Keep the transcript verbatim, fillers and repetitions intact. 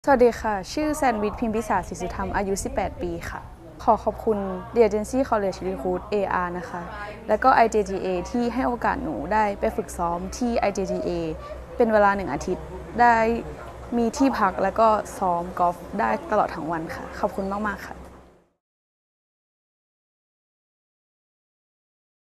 สวัสดีค่ะชื่อแซนวิชพิมพิสารศิสุธรรมอายุสิบแปดปีค่ะขอขอบคุณ The Agency College Recruit เอ อาร์ นะคะแล้วก็ ไอ เจ จี เอ ที่ให้โอกาสหนูได้ไปฝึกซ้อมที่ ไอ เจ จี เอ เป็นเวลาหนึ่งอาทิตย์ได้มีที่พักแล้วก็ซ้อมกอล์ฟได้ตลอดทั้งวันค่ะขอบคุณมากๆค่ะ